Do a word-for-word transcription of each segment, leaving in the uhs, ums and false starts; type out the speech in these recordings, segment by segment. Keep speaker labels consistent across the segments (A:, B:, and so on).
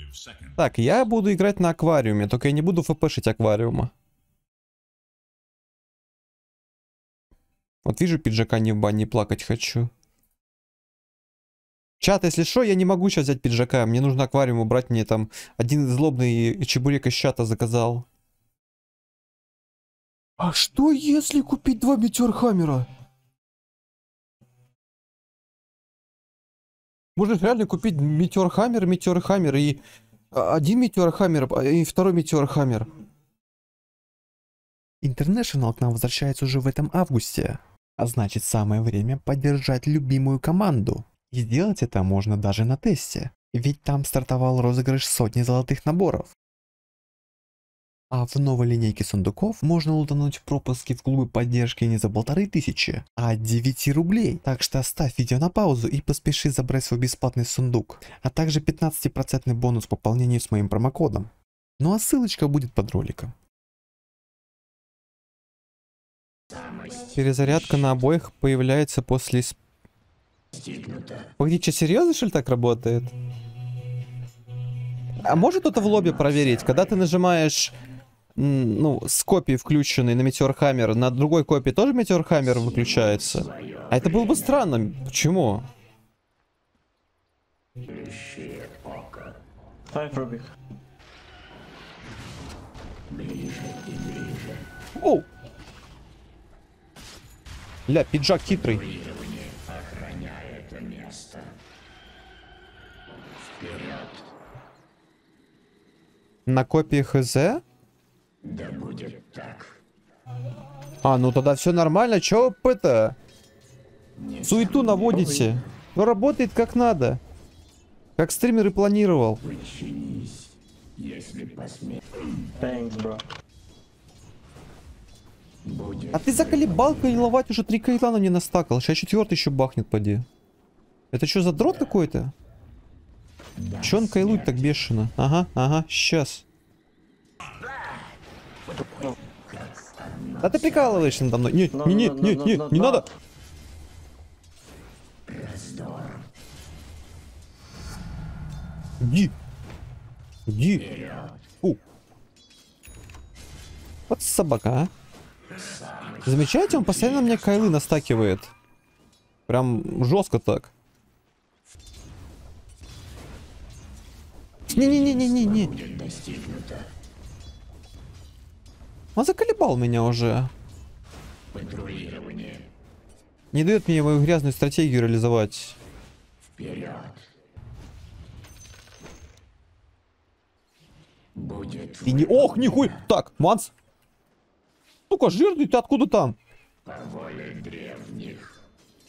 A: Так, я буду играть на аквариуме, только я не буду фпшить аквариума. Вот вижу пиджака, не в бане, плакать хочу. Чат, если что, я не могу сейчас взять пиджака. Мне нужно аквариум убрать. Мне там один злобный чебурек из чата заказал. А что если купить два метеорхаммера? Можно реально купить метеорхаммер, метеорхаммер и один метеорхаммер и второй метеорхаммер. International к нам возвращается уже в этом августе. А значит, самое время поддержать любимую команду. И сделать это можно даже на тесте. Ведь там стартовал розыгрыш сотни золотых наборов. А в новой линейке сундуков можно лутануть пропуски в клубы поддержки не за полторы тысячи, а от девяти рублей. Так что оставь видео на паузу и поспеши забрать свой бесплатный сундук. А также пятнадцать процентов бонус по пополнению с моим промокодом. Ну а ссылочка будет под роликом. Перезарядка на обоих появляется после... Погоди, что, серьезно, что ли, так работает? А может кто-то в лобби проверить, когда ты нажимаешь, ну, с копии включенной на метеорхаммер, на другой копии тоже метеорхаммер выключается? А это было бы странно. Почему? Оу! Ля, пиджак хитрый. На копии хз?
B: Да будет так.
A: А, ну тогда все нормально. Чё вы это? Суету наводите. Ну работает как надо. Как стример и планировал.
B: Подчинись, если посмеешь.
C: Thanks, bro.
B: Будет
A: А ты заколебал кайловать, уже три кайла на не настакал. Сейчас четвертый еще бахнет, поди. Это что за дрот какой-то? Че он кайлует так бешено? Ага, ага, сейчас. Да ты прикалываешься надо мной. Не, не, не, не, не, не надо. Иди. Иди. Фу. Вот собака, а. Замечаете, он постоянно мне кайлы настакивает. Прям жестко так. Не-не-не-не-не-не. Он заколебал меня уже.
B: патрулирование.
A: Не дает мне мою грязную стратегию реализовать.
B: Вперед. Будет
A: И не... Ох, нихуй! Так, Манс! Ну-ка, жирный ты откуда там?
B: по воле древних.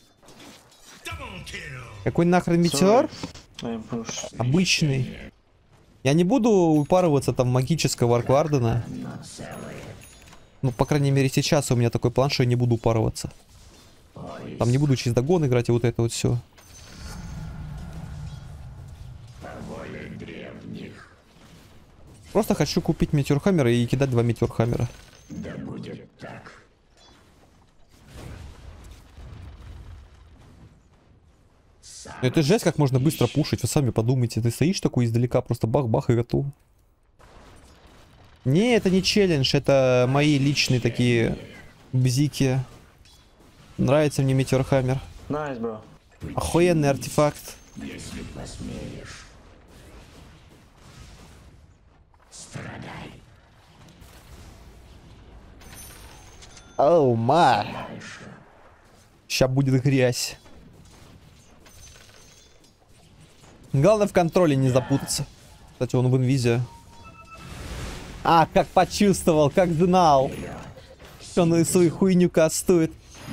A: Какой нахрен метеор?
C: I'm push.
A: Обычный. Я не буду упарываться там магического Арквардена. Ну, по крайней мере, сейчас у меня такой план, что я не буду упарываться. Там не буду через догон играть и вот это вот все.
B: По воле древних.
A: Просто хочу купить метеорхаммера и кидать два метеорхаммера.
B: Да будет так.
A: Это жесть, как можно быстро пушить. Вы сами подумайте. Ты стоишь такой издалека, просто бах-бах и готов. Не, это не челлендж, это мои личные такие бзики. Нравится мне метеорхаммер.
C: Nice, bro.
A: Охуенный артефакт.
B: Если посмеешь. Страдай.
A: Оу, ма. Сейчас будет грязь. Главное в контроле не запутаться. Кстати, он в инвизе. А, как почувствовал, как знал. Что он и свою хуйню кастует.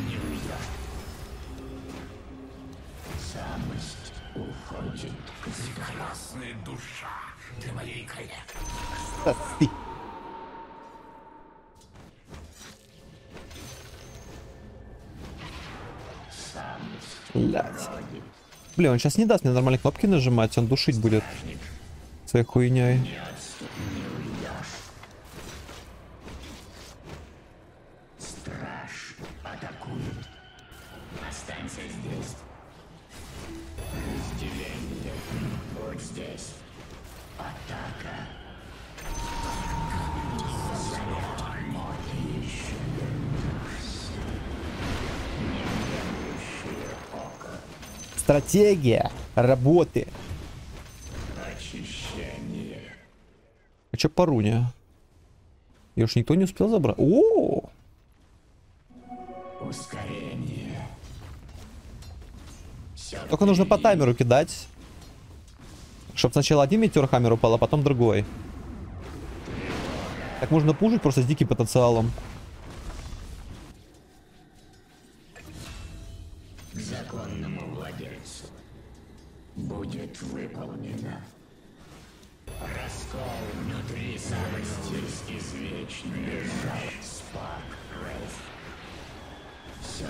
B: Самость уходит. Прекрасная душа для моей коллекции.
A: Сости. Блять. Блин, он сейчас не даст мне нормальные кнопки нажимать, он душить будет своей хуйней.
B: Страж атакует. Останься здесь. Разделение. Вот здесь.
A: Стратегия работы.
B: Очищение.
A: А чё по руне? Её уж никто не успел забрать. О!
B: Ускорение. Всё
A: Только нужно по
B: впереди.
A: таймеру кидать. Чтоб сначала один метеор хаммер упал, а потом другой. Так можно пушить просто с диким потенциалом.
B: К законному владельцу будет выполнено. Раскол внутри самости извечный лежал Спарк Рейс. Все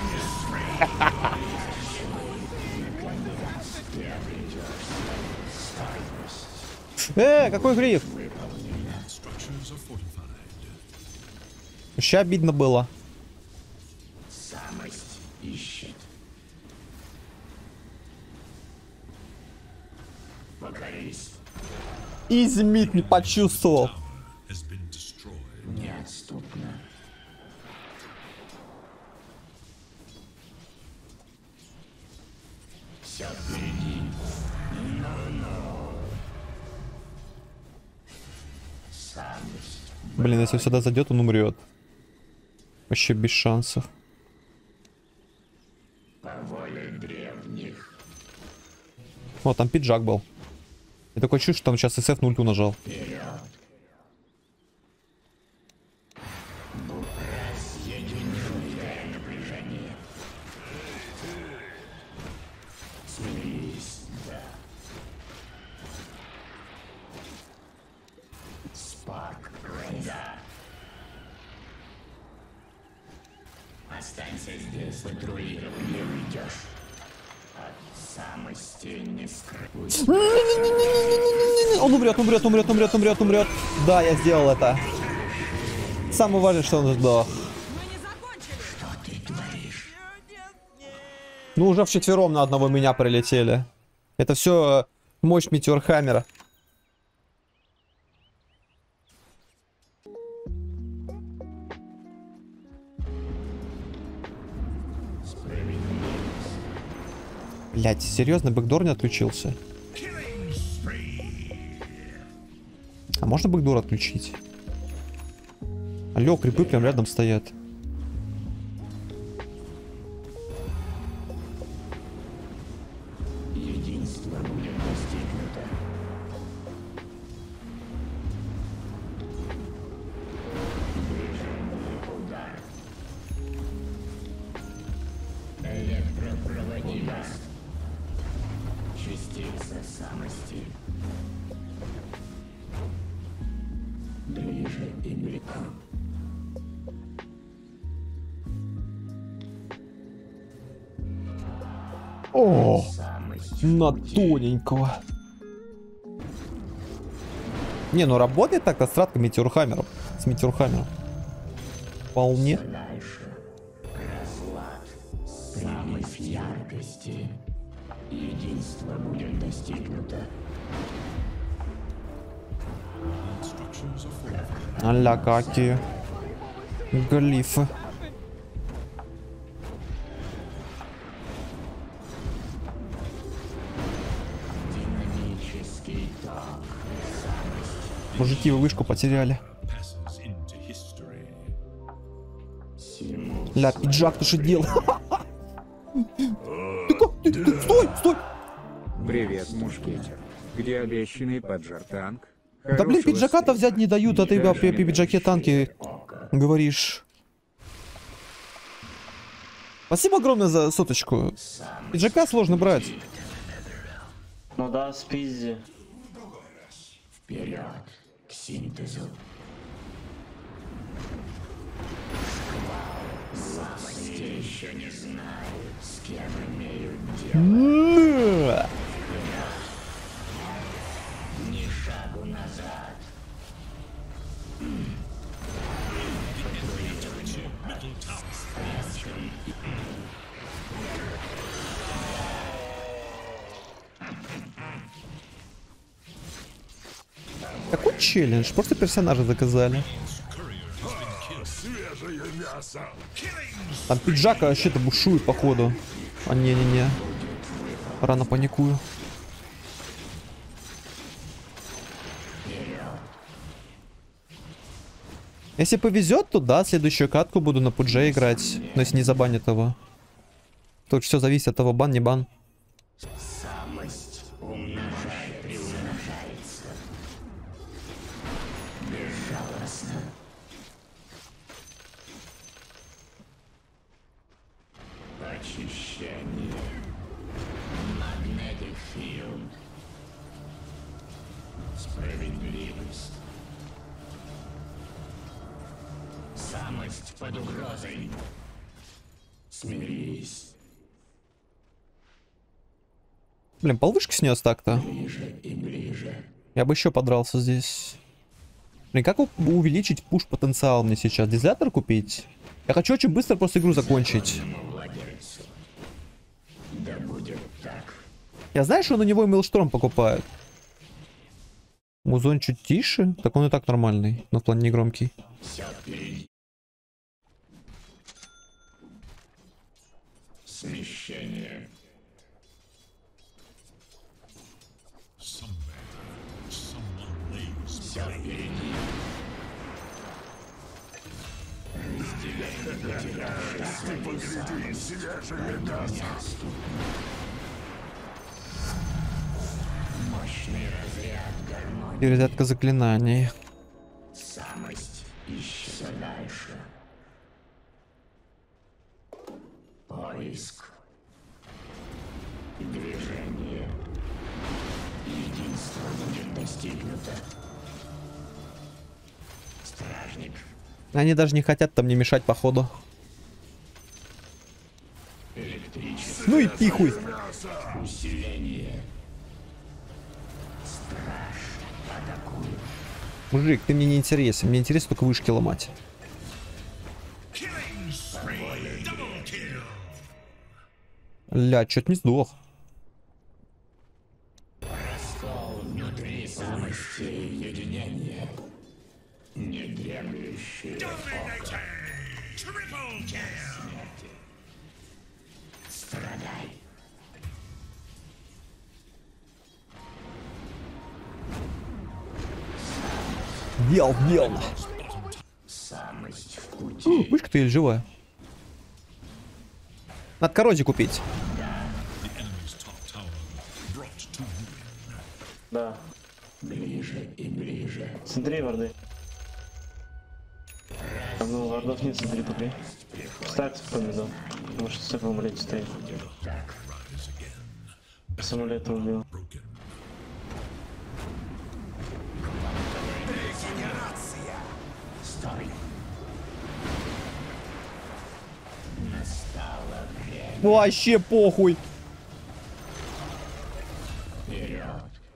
B: наконец ты обретешь стойкость.
A: Э, какой гриф? Вообще обидно было.
B: Самость ищет. Покорись.
A: Измит не почувствовал.
B: Неотступно. Все впереди. Самость.
A: Блин, если сюда зайдет, он умрет. Вообще без шансов.
B: По воле древних.
A: О, там пиджак был. Я такой чувствую, что он сейчас эс эф на ульту нажал.
B: Вперед. Разъединенное напряжение. Смирись, да. Спарк Рейда. Останься здесь, патрулирование уйдешь. От самости не скрыть.
A: Он умрет, умрет, умрет, умрет, умрет, умрет. Да, я сделал это. Самое важное, что он сдох.
B: Что ты творишь?
A: Ну, уже вчетвером на одного меня прилетели. Это все мощь метеор хаммера. Блять, серьезно, бэкдор не отключился? А можно бэкдор отключить? Алло, крипы прям рядом стоят.
B: Единство будет достигнуто. Движение, удар. Электропроводимость. Частица самости. Ближе и ближе.
A: О,
B: Самость.
A: на тоненького. Не, ну работает так-то стратка метеорхаммером. С метеорхаммером. Вполне.
B: Дальше. Разлад. Самость яркости. Единство будет достигнуто.
A: Аля какие глифы.
B: Динамический ток.
A: Мужики, вы вышку потеряли.
B: Симул.
A: Ля, пиджак, ты что делал? Ты как? Ты- ты- Стой, стой!
D: Привет, мушкетер. Где обещанный поджар танк?
A: Да блин,
D: Хорошего
A: пиджака-то
D: стрима.
A: взять не дают, а ты
D: Даже
A: при
D: не
A: пиджаке танки говоришь. Спасибо огромное за соточку. Пиджака сложно брать.
C: Ну да, спизди.
B: Вперед к синтезу. Самости еще не знают, с кем имеют дело. Ни шагу назад.
A: Какой челлендж? Просто персонажа заказали. Там пиджака вообще-то бушует, походу. А не-не-не. Рано паникую. Если повезет, то да, следующую катку буду на пудже играть. Но если не забанят его. Тут все зависит от того, бан, не бан.
B: Самость умножает и умножается. Безжалостно. Очищение. Magnetic Field. Справедливость. Самость под угрозой. Смирись.
A: Блин, полвышки снес так-то.
B: Ближе и ближе.
A: Я бы еще подрался здесь. Блин, как у- увеличить пуш потенциал мне сейчас? Дизлятор купить? Я хочу очень быстро просто игру закончить.
B: Владельцу. Да будет так.
A: Я знаю, что на него и Мейлшторм покупают. Музон чуть тише. Так он и так нормальный, но в плане не громкий.
B: Все впереди. Смещение. Все впереди. Мощный разряд гармонии.
A: Перезарядка заклинаний.
B: Самость ищет дальше. Поиск. Движение. Единство будет достигнуто. Стражник.
A: Они даже не хотят там не мешать, походу.
B: Электричество.
A: Ну и пихуй.
B: Усиление. Страж атакует.
A: Мужик, ты мне не интересен. Мне интересно только вышки ломать. Ля, чё-то не сдох.
B: Раскол внутри самости единения. Недремлющее око. Смерти. Страдай.
A: Дел, дел.
B: Самость в пути.
A: Вышка-то еле живая. Надо коррозию купить.
C: Да.
B: Ближе и ближе.
C: Смотри, варды. А ну, вардов нет, смотри, пока. Ставь помидор. Потому что все в амулете стоит. С амулета убил.
B: Стой. Настало время.
A: Вообще похуй.
B: Вперед.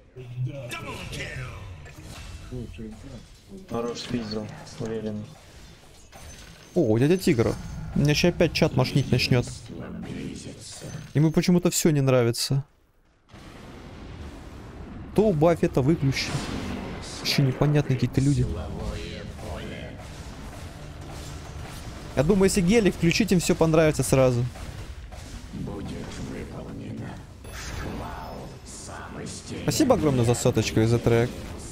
C: Хорош спиздил, уверен.
A: О, дядя Тигр. У меня сейчас опять чат мошнить начнет.
B: Близится.
A: Ему почему-то все не нравится. То убавь это, выключи. Вообще непонятные какие-то люди.
B: Силовое поле.
A: Я думаю, если гелик включить, им все понравится сразу.
B: Будет выполнено. Шквал самости.
A: Спасибо огромное за соточку и за трек.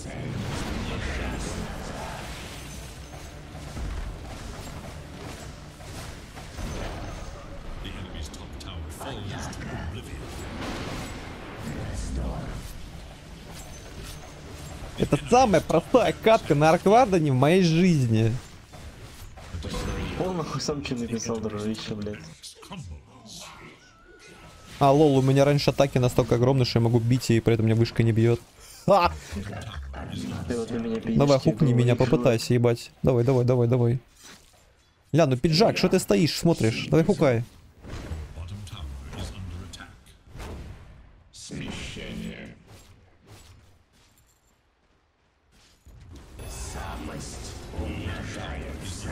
A: Это самая простая катка на Арквардене в моей жизни.
C: Он нахуй сам что написал, дружище, блядь.
A: А, лол, у меня раньше атаки настолько огромные, что я могу бить, и при этом меня вышка не бьет. А!
C: Ты вот на меня пиздишь.
A: Давай,
C: типа,
A: хукни меня,
C: говоришь,
A: попытайся, ебать. Давай, давай, давай, давай. Ля, ну пиджак, что ты стоишь, смотришь? Давай хукай.
B: Смещение. Самость умножается.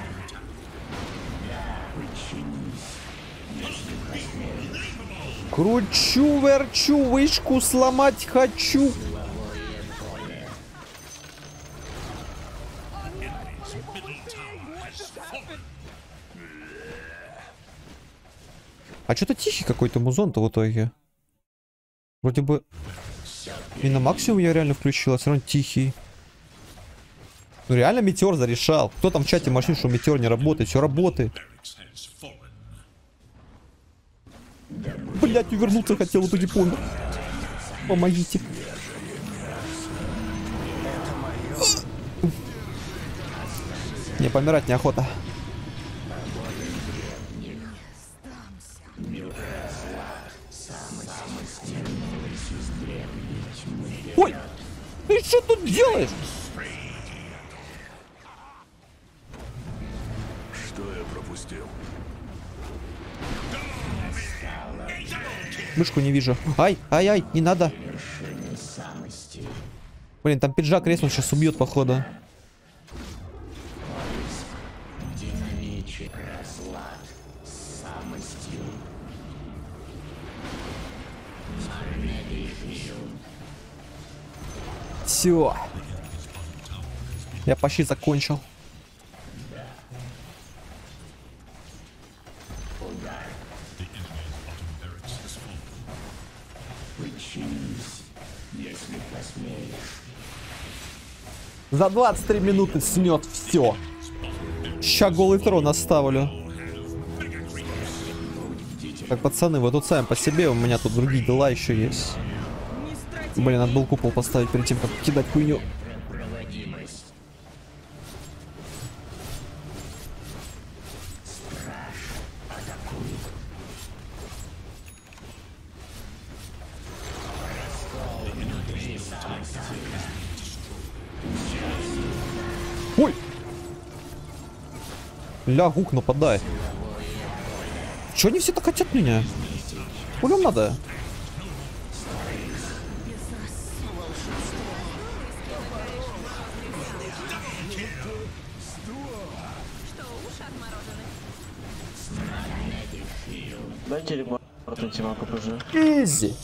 B: Подчинись. Если посмеешь.
A: Кручу, верчу, вышку сломать хочу. А что-то тихий какой-то музон-то в итоге. Вроде бы и на максимум я реально включил, а все равно тихий. Ну реально метеор зарешал. Кто там в чате машин, что метеор не работает? Все работает. Блять, увернуться хотел, вот не понял. Помогите. Не, помирать неохота. Ой! Ты что тут делаешь?
E: Что я пропустил?
A: Мышку не вижу. Ай, ай, ай, не надо. Блин, там пиджак резнул, сейчас убьет, походу. Все. Я почти закончил. За двадцать три минуты снет все. Ща голый трон оставлю. Так, пацаны, вы тут сами по себе, у меня тут другие дела еще есть. Блин, надо был купол поставить перед тем, как кидать хуйню. Ой! Ля, гук нападает. Чё они все так хотят меня? Хули надо?
C: Дайте реборт тимаку позже.
A: Изи.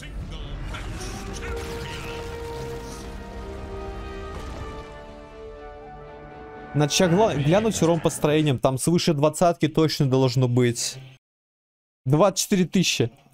A: Начал глянуть урон построением. Там свыше двадцатки точно должно быть. двадцать четыре тысячи.